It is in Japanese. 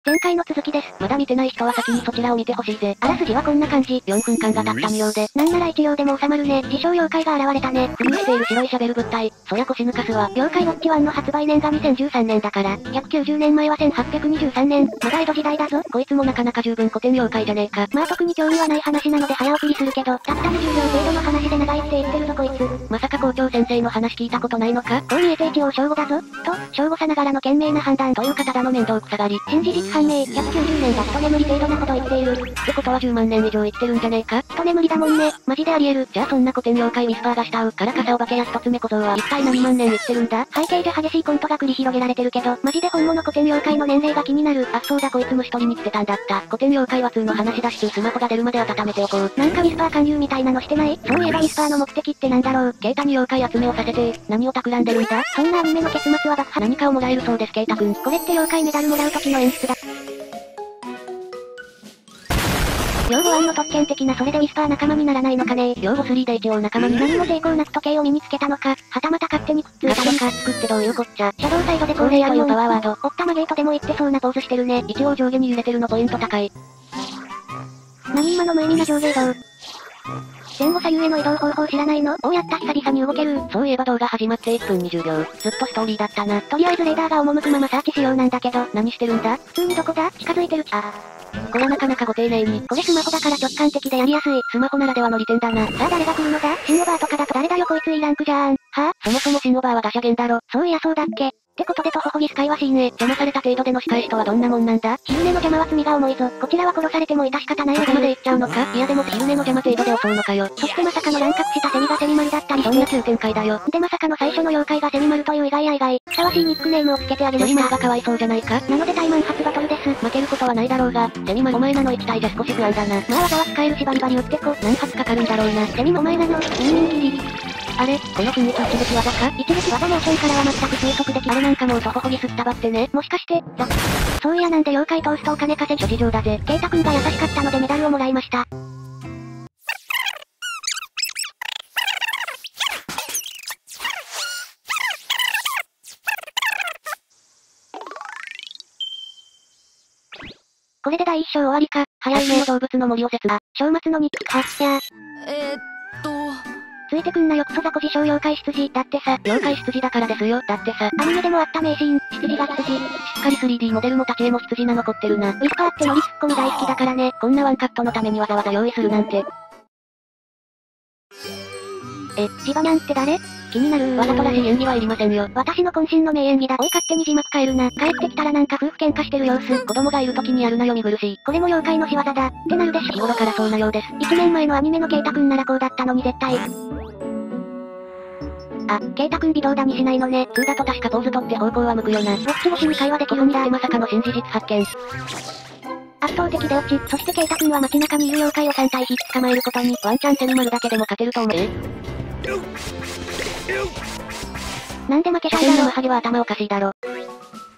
前回の続きです。 まだ見てない人は先にそちらを見てほしいぜ。 あらすじはこんな感じ。 4分間が経った妙で。 なんなら1秒でも収まるね。自称妖怪が現れたね。 浮遊している白いシャベル物体。そりゃ腰抜かすわ。 妖怪ウォッチ1の発売年が2013年だから、190年前は1823年。まだ江戸時代だぞ。 こいつもなかなか十分古典妖怪じゃねえか。 まあ特に興味はない話なので早送りするけど、たった20秒程度の話で長いって言ってるぞこいつ。 まさか校長先生の話聞いたことないのか？ こう見えて一応正午だぞ。と、正午さながらの賢明な判断。 というかただの面倒くさがり。 新事実判明、190年だと眠り程度なこと言っている。 ってことは10万年以上生きてるんじゃねえか？ と眠りだもんね。マジであり得る。 じゃあそんな古典妖怪ウィスパーが慕うからかさお化けや一つ目小僧は一体何万年生きてるんだ？ 背景で激しいコントが繰り広げられてるけど、マジで本物古典妖怪の年齢が気になる。 あ、そうだこいつ虫取りに来てたんだった。古典妖怪は通の話だしスマホが出るまで温めておこう。 なんかウィスパー勧誘みたいなのしてない？そういえばウィスパーの目的ってなんだろう？ ケイタに妖怪集めをさせて、何を企んでるんだ？ そんなアニメの結末は爆破。 何かをもらえるそうです、ケイタくん。 これって妖怪メダルもらう時の演出だ。用語案の特権的なそれでウィスパー仲間にならないのかね。 用語3で一応仲間に何も抵抗なく時計を身につけたのか、はたまた勝手にくっついたのか。 つくってどういうこっちゃ。 シャドウサイドで恒例というパワーワード。 おったまゲートでも言ってそうなポーズしてるね。 一応上下に揺れてるのポイント高い。 何今の無意味な上下移動。前後左右への移動方法知らないの？おうやった久々に動ける。 そういえば動画始まって1分20秒。ずっとストーリーだったな。 とりあえずレーダーが赴くままサーチしようなんだけど。 何してるんだ？ 普通にどこだ？近づいてる。 これなかなかご丁寧に。 これスマホだから直感的でやりやすい。 スマホならではの利点だな。 さあ誰が来るのだ？シンオバーとかだと誰だよこいついランクじゃーん。はそもそもシンオバーはガシャゲンだろ。 そういやそうだっけ。ってことでとほほぎスカイはしいね。 邪魔された程度での仕返しとはどんなもんなんだ？ 昼寝の邪魔は罪が重いぞ。こちらは殺されても致し方ない。 そこまで言っちゃうのか？いやでも昼寝の邪魔程度で襲うのかよ。 そしてまさかの乱獲したセミがセミマルだったりして。 そんな急展開だよ。 でまさかの最初の妖怪がセミマルという意外や意外。ふさわしいニックネームをつけてあげました。 セミマルがかわいそうじゃないか？ なのでタイマン発バトルです。 負けることはないだろうが、セミマルお前なの1体じゃ少し不安だな。 まあ技は使えるしバリバリ打ってこ。 何発かかるんだろうな。 セミもお前なの。ギリ。 あれこの雰囲気一撃技か？ 一撃技モーションからは全く推測できあれなんかもうとほほぎすったばってね。 もしかして、そういやなんで妖怪通すとお金稼ぎ。 諸事情だぜ。 ケイタくんが優しかったのでメダルをもらいました。これで第一章終わりか。早いね。 動物の森を説。 章末の日記か。じゃあ。ついてくんなよクソザコ自称妖怪執事。だってさ。 妖怪執事だからですよ。だってさ。 アニメでもあった名シーン。執事が執事。 しっかり 3D モデルも立ち絵も羊が残ってるな。 ウィスパーってノリツッコミ大好きだからね。 こんなワンカットのためにわざわざ用意するなんて。 ジバニャンって誰？ 気になるわざとらしい演技はいりませんよ。 私の渾身の名演技だ。おい勝手に字幕変えるな。帰ってきたらなんか夫婦喧嘩してる様子。 子供がいる時にやるなよ見苦しい。 これも妖怪の仕業だ。ってなるでしょ。 日頃からそうなようです。 1年前のアニメのケイタくんならこうだったのに絶対。ケイタくん微動だにしないのね。 2だと確かポーズ取って方向は向くよな。 ウォッチ越しに会話できるんだ。 まさかの新事実発見。 圧倒的出落ち。そしてケイタくんは街中にいる妖怪を3体引き捕まえることに。 ワンチャンセミマルだけでも勝てると思う。 なんで負けちゃ車線のうんだろ。 マハゲは頭おかしいだろ。